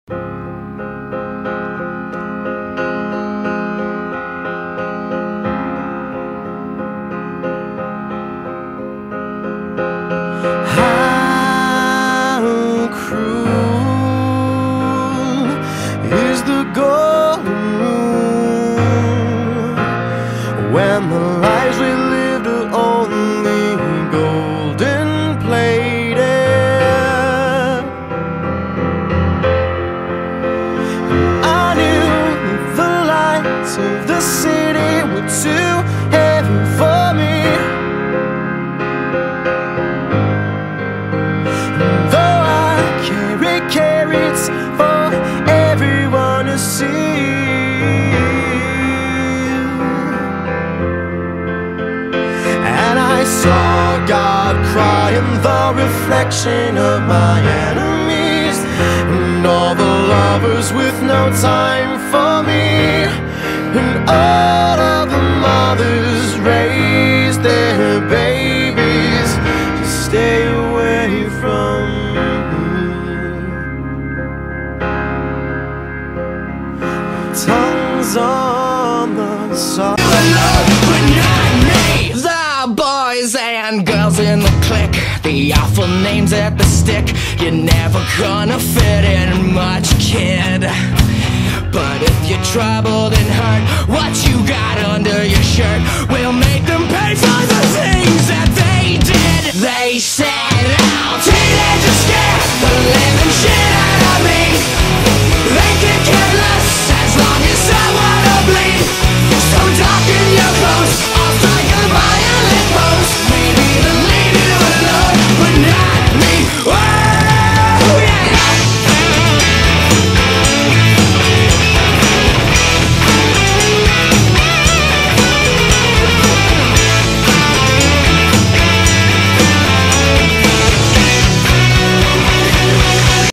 How cruel is the golden rule when the lives we lived are only golden plated. I knew the lights of the city were too heavy for me. Carrots for everyone to see, and I saw God cry in the reflection of my enemies, and all the lovers with no time for me, and all of the mothers raised their babies to stay away from tongues on the side. The boys and girls in the clique, the awful names at the stick. You're never gonna fit in